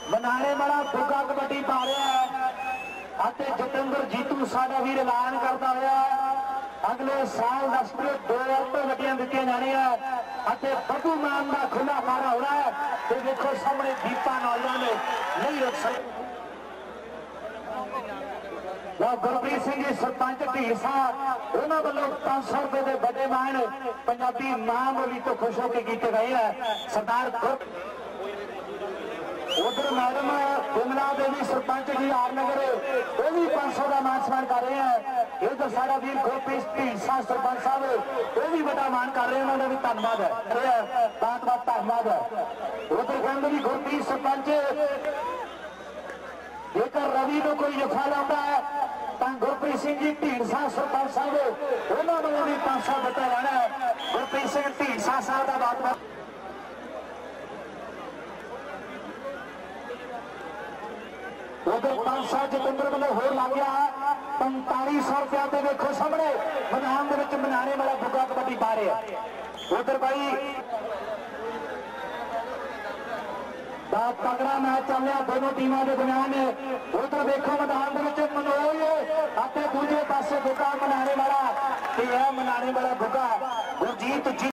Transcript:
मनाने वाला बुग्गा कबड्डी पा रहा है। जतिंदर जीतू साडा वीर ऐलान करता हुआ अगले साल राष्ट्रीय 2 तो वड्डियां दित्तियां जाणियां बधू मान का खुला मारा होना है। तो देखो सामने दीपा नौजवान नहीं रुक सकते। गुरप्रीत सिंह जी सरपंच ढीसा उन्होंने वालों 500 रुपए के बड़े मान पंजाबी मां बोली तो खुश होकर किए गए हैं। सरदार उधर मैडम बिमला देवी सरपंच जी आर नगर वो भी 500 का मान सम्मान कर रहे हैं। इधर सारा वीर गुरप्रीत ढीसा सरपंच साहब वो भी बड़ा मान कर रहे हैं। उन्होंने भी धन्यवाद है, बहुत बहुत धन्यवाद है। उधर कहते भी गुरप्रीत सरपंच जेकर रवि को कोई जफा लाता है तो गुरप्रीत सिंह जी ढीसा सरपंच साहब उन्होंने भी 500 दिता जाना है। गुरप्रीत सिंह ढीसा साहब का बहुत बहुत उधर 500 जतिंदर वालों होर लग गया 4500 रुपया। तो देखो सामने मैदान के मनाने वाला बुग्गा कबड्डी पा रहे हैं। उधर भाई तगड़ा मैच चल रहा दोनों टीमों के दरमियान। उधर देखो मैदान के मनोज दूजे पासे बुग्गा मनाने वाला बुग्गा गुरजीत जी